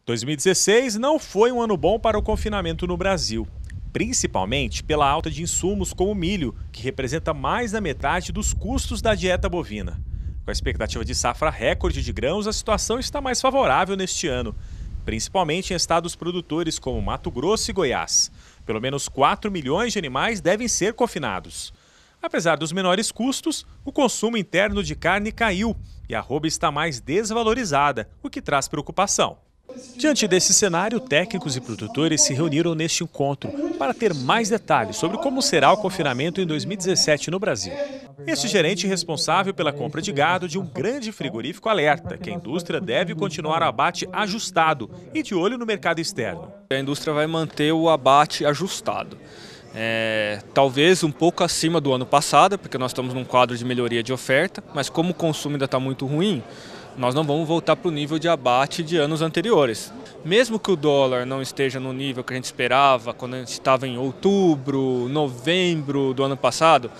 2016 não foi um ano bom para o confinamento no Brasil, principalmente pela alta de insumos como o milho, que representa mais da metade dos custos da dieta bovina. Com a expectativa de safra recorde de grãos, a situação está mais favorável neste ano, principalmente em estados produtores como Mato Grosso e Goiás. Pelo menos 4 milhões de animais devem ser confinados. Apesar dos menores custos, o consumo interno de carne caiu e a arroba está mais desvalorizada, o que traz preocupação. Diante desse cenário, técnicos e produtores se reuniram neste encontro para ter mais detalhes sobre como será o confinamento em 2017 no Brasil. Este gerente responsável pela compra de gado de um grande frigorífico alerta que a indústria deve continuar o abate ajustado e de olho no mercado externo. A indústria vai manter o abate ajustado. Talvez um pouco acima do ano passado, porque nós estamos num quadro de melhoria de oferta, mas como o consumo ainda está muito ruim, nós não vamos voltar para o nível de abate de anos anteriores. Mesmo que o dólar não esteja no nível que a gente esperava, quando a gente estava em outubro, novembro do ano passado,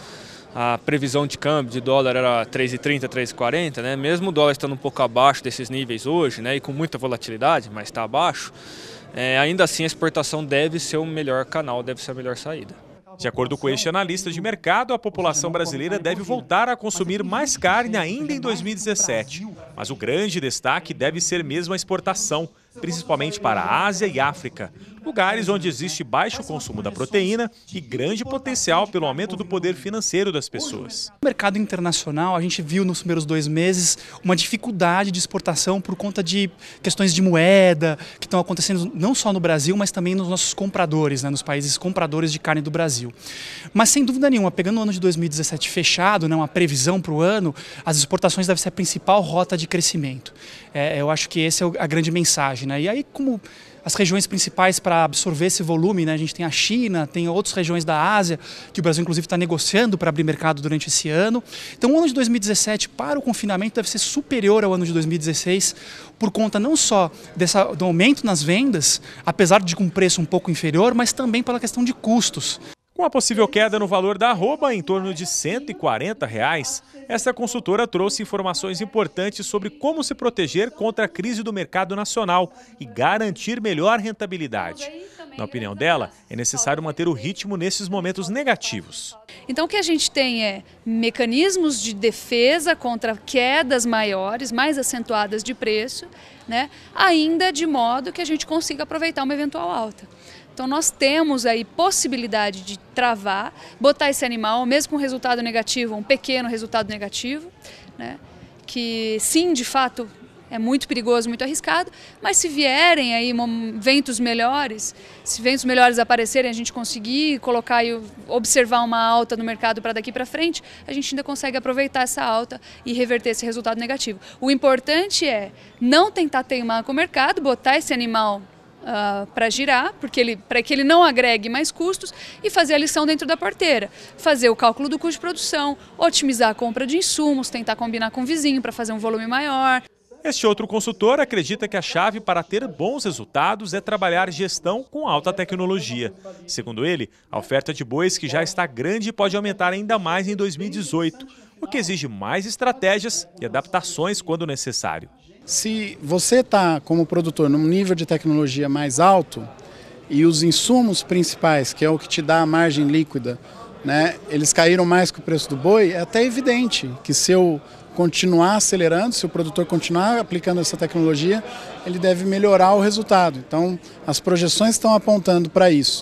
a previsão de câmbio de dólar era 3,30, 3,40, né? Mesmo o dólar estando um pouco abaixo desses níveis hoje, né? E com muita volatilidade, mas está abaixo, ainda assim a exportação deve ser o melhor canal, deve ser a melhor saída. De acordo com este analista de mercado, a população brasileira deve voltar a consumir mais carne ainda em 2017. Mas o grande destaque deve ser mesmo a exportação, principalmente para a Ásia e África, lugares onde existe baixo consumo da proteína e grande potencial pelo aumento do poder financeiro das pessoas. No mercado internacional, a gente viu nos primeiros 2 meses uma dificuldade de exportação por conta de questões de moeda que estão acontecendo não só no Brasil, mas também nos nossos compradores, né, nos países compradores de carne do Brasil. Mas sem dúvida nenhuma, pegando o ano de 2017 fechado, né, uma previsão para o ano, as exportações devem ser a principal rota de crescimento. Eu acho que essa é a grande mensagem, né? E aí, como as regiões principais para absorver esse volume, né? A gente tem a China, tem outras regiões da Ásia, que o Brasil inclusive está negociando para abrir mercado durante esse ano. Então o ano de 2017 para o confinamento deve ser superior ao ano de 2016, por conta não só do aumento nas vendas, apesar de com um preço um pouco inferior, mas também pela questão de custos. Com a possível queda no valor da arroba, em torno de R$ 140, essa consultora trouxe informações importantes sobre como se proteger contra a crise do mercado nacional e garantir melhor rentabilidade. Na opinião dela, é necessário manter o ritmo nesses momentos negativos. Então o que a gente tem é mecanismos de defesa contra quedas maiores, mais acentuadas de preço, né? Ainda de modo que a gente consiga aproveitar uma eventual alta. Então nós temos aí possibilidade de travar, botar esse animal, mesmo com resultado negativo, um pequeno resultado negativo, né? Que sim, de fato, é muito perigoso, muito arriscado, mas se vierem aí ventos melhores, se ventos melhores aparecerem, a gente conseguir colocar e observar uma alta no mercado para daqui para frente, a gente ainda consegue aproveitar essa alta e reverter esse resultado negativo. O importante é não tentar teimar com o mercado, botar esse animal para girar, para que ele não agregue mais custos e fazer a lição dentro da porteira. Fazer o cálculo do custo de produção, otimizar a compra de insumos, tentar combinar com o vizinho para fazer um volume maior. Este outro consultor acredita que a chave para ter bons resultados é trabalhar gestão com alta tecnologia. Segundo ele, a oferta de bois que já está grande pode aumentar ainda mais em 2018, o que exige mais estratégias e adaptações quando necessário. Se você está, como produtor, num nível de tecnologia mais alto e os insumos principais, que é o que te dá a margem líquida, né, eles caíram mais que o preço do boi, é até evidente que se eu continuar acelerando, se o produtor continuar aplicando essa tecnologia, ele deve melhorar o resultado. Então, as projeções estão apontando para isso.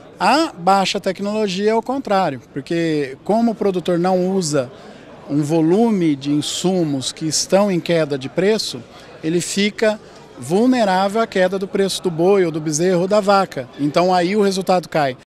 A baixa tecnologia é o contrário, porque como o produtor não usa um volume de insumos que estão em queda de preço, ele fica vulnerável à queda do preço do boi ou do bezerro ou da vaca. Então aí o resultado cai.